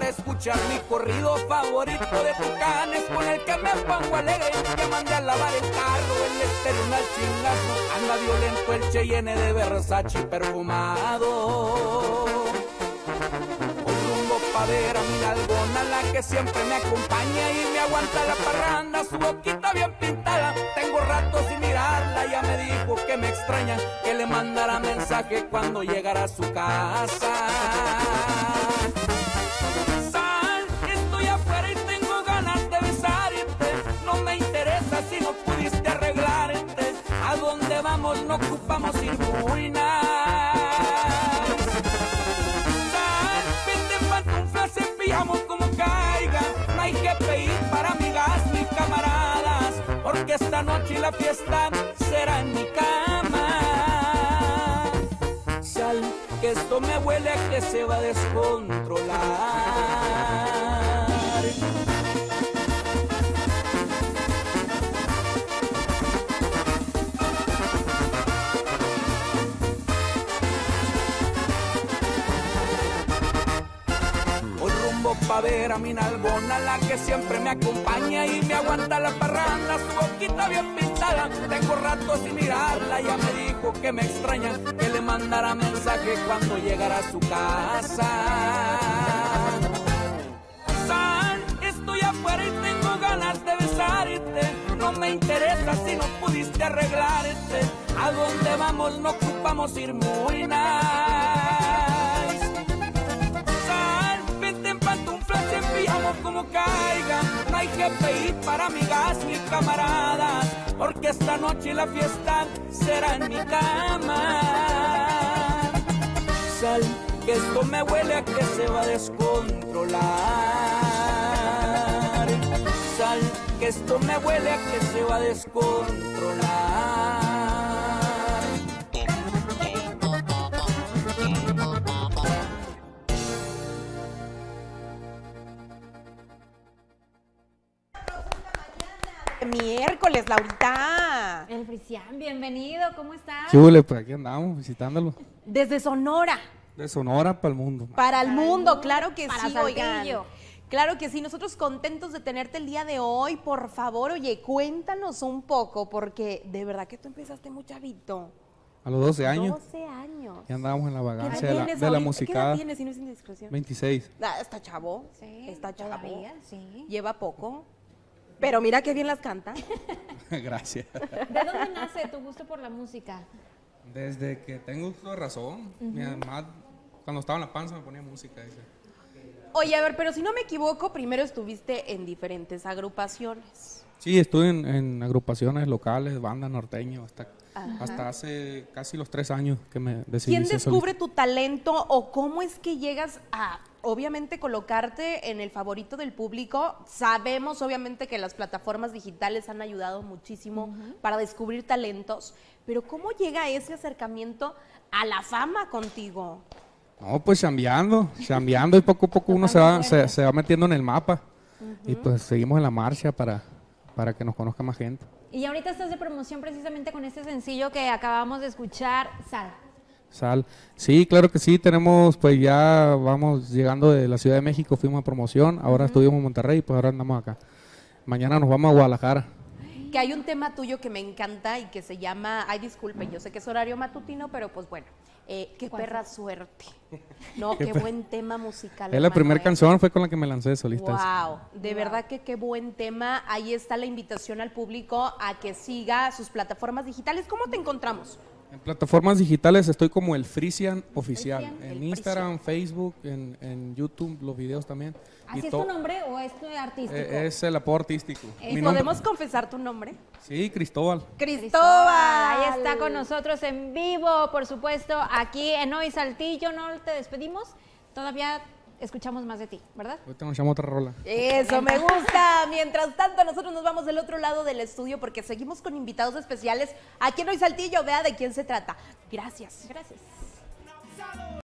escuchar mi corrido favorito de Tucanes, con el que me pongo alegre. Que mandé a lavar el carro, el estéreo al chingazo. Anda violento el Cheyenne de Versace perfumado. Pa' ver a mi nalgona, la que siempre me acompaña y me aguanta la parranda, su boquita bien pintada. Tengo rato sin mirarla, ya me dijo que me extraña, que le mandara mensaje cuando llegara a su casa. Sal, que estoy afuera y tengo ganas de besarte. No me interesa si no pudiste arreglarte. A dónde vamos no ocupamos ir muy nada. Como caiga, no hay que pedir para amigas ni camaradas, porque esta noche la fiesta será en mi cama. Sal, que esto me huele a que se va a descontrolar. Pa' ver a mi nalgona, la que siempre me acompaña y me aguanta la parranda, su boquita bien pintada. Tengo rato sin mirarla, ya me dijo que me extraña, que le mandara mensaje cuando llegara a su casa. Sal, estoy afuera y tengo ganas de besarte. No me interesa si no pudiste arreglarte. A dónde vamos no ocupamos ir muy nice. Sal, vente en pantuflas, en pijama como caiga. No hay que pedir para amigas ni camaradas, porque esta noche la fiesta será en mi cama. Sal, que esto me huele a que se va a descontrolar. Sal, que esto me huele a que se va a descontrolar. Miércoles, Laurita. El Frisian, bienvenido, ¿cómo estás? Chule, pues aquí andamos visitándolos. Desde Sonora. De Sonora para el mundo. Para el mundo, claro que para sí, Saltillo. oigan. Claro que sí, nosotros contentos de tenerte el día de hoy. Por favor, oye, cuéntanos un poco, porque de verdad que tú empezaste muy chavito. A los 12 años. 12 años. Ya andábamos en la ¿Qué vagancia edad de tienes la ahorita? musicada. ¿Qué edad tienes, si no es indiscreción? 26. Ah, está chavo. Sí, Está chavo. todavía, sí. Lleva poco. Pero mira qué bien las canta. Gracias. ¿De dónde nace tu gusto por la música? Desde que tengo uso de razón, mi mamá, cuando estaba en la panza me ponía música. Dice. Oye, a ver, pero si no me equivoco, primero estuviste en diferentes agrupaciones. Sí, estuve en agrupaciones locales, banda norteño, hasta hace casi los 3 años que me decidí. ¿Quién ser descubre solista. tu talento o cómo es que llegas a, obviamente, colocarte en el favorito del público? Sabemos, obviamente, que las plataformas digitales han ayudado muchísimo para descubrir talentos, pero ¿cómo llega ese acercamiento a la fama contigo? No, pues chambeando y poco a poco uno se va metiendo en el mapa y pues seguimos en la marcha para que nos conozca más gente. Y ahorita estás de promoción precisamente con este sencillo que acabamos de escuchar, Sal. Sal. Sí, claro que sí, tenemos, pues ya vamos llegando de la Ciudad de México, fuimos a promoción, ahora estuvimos en Monterrey, pues ahora andamos acá. Mañana nos vamos a Guadalajara. Que hay un tema tuyo que me encanta y que se llama, ay, disculpen, yo sé que es horario matutino, pero pues bueno, qué perra suerte. No, qué buen tema musical. Es la primera hermano, canción, fue con la que me lancé solista. Wow, de verdad que qué buen tema. Ahí está la invitación al público a que siga sus plataformas digitales. ¿Cómo te encontramos? En plataformas digitales estoy como el Frisian Oficial, Frisian, en el Instagram, Facebook, en YouTube, los videos también. ¿Así es tu nombre o es tu artístico? Es el apodo artístico. Mi ¿Podemos nombre, confesar tu nombre? sí, Cristóbal. Cristóbal. Ahí está con nosotros en vivo, por supuesto, aquí en Hoy Saltillo. No te despedimos, todavía escuchamos más de ti, ¿verdad? Ahorita nos echamos otra rola. Eso me gusta. Mientras tanto, nosotros nos vamos del otro lado del estudio porque seguimos con invitados especiales aquí en Hoy Saltillo. Vea de quién se trata. Gracias. Gracias.